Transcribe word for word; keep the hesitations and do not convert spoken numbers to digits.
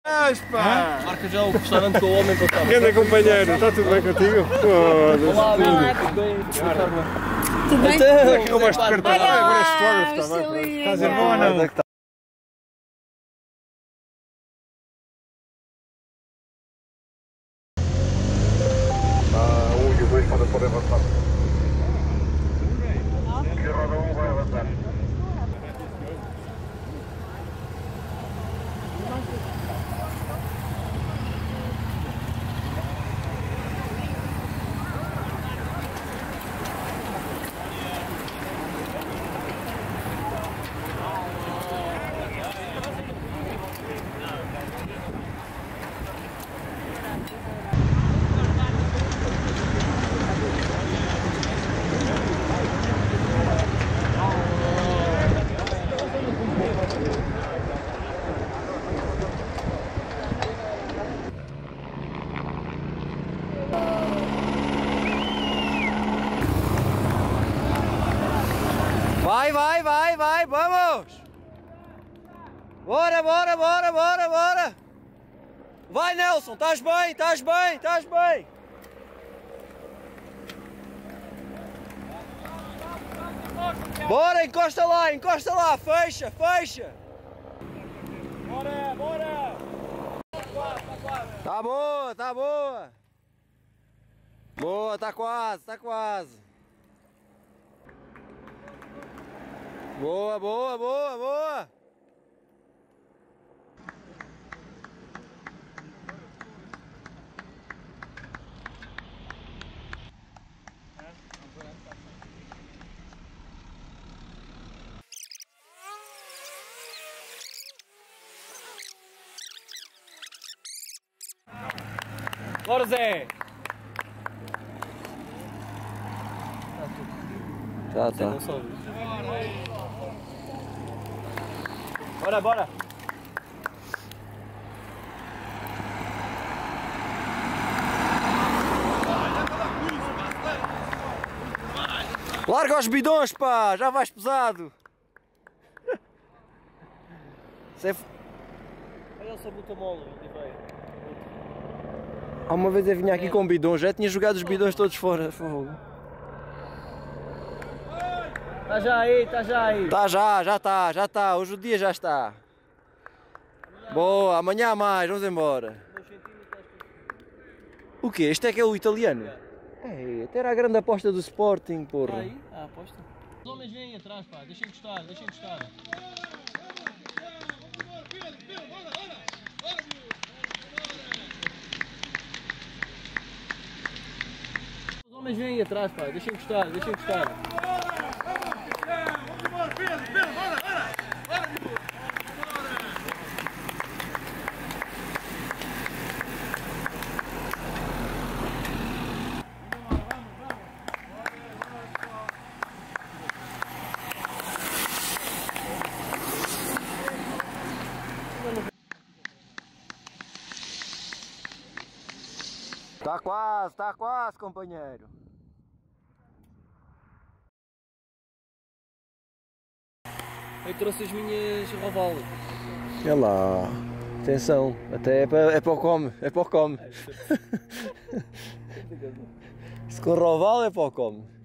Ah, pá! Marca já o restaurante com o homem para cá. Grande companheiro, está tudo bem contigo? Olá, Foda-se. amigo. Tudo bem? Tudo bem? Será que roubaste o cartão? Olha Ah, agora és lá, fotógrafo, está bem? Marcelinho. Estás irmão ou não? Ah, um e o dois podem poder avançar. E a roda um vai avançar. Vai, vai, vai, vai, vamos! Bora, bora, bora, bora, bora! Vai, Nelson, estás bem, estás bem, estás bem! Bora, encosta lá, encosta lá, fecha, fecha! Bora, bora! Tá boa, tá boa! Boa, tá quase, tá quase! Boa, boa, boa, boa! Bora, Zé! Já tá. Bora, bora! Larga os bidões, pá! Já vais pesado! Olha essa buta mola, Oliveira. Há uma vez eu vinha aqui com bidões, já tinha jogado os bidões todos fora. Fogo. Tá já aí, tá já aí. Tá já, já tá, já tá. Hoje o dia já está. Boa, amanhã há mais, vamos embora. O quê? Este é que é o italiano? É, até era a grande aposta do Sporting, porra. Aí, a aposta. Os homens vêm atrás, pá, deixem encostar, deixem encostar. Os homens vêm atrás, pá, deixem encostar, deixem encostar. Tá quase, tá quase, companheiro. Eu trouxe as minhas rovalas. Olha lá, atenção, até é para, é para o come, é para o come. Se com roval é para o come.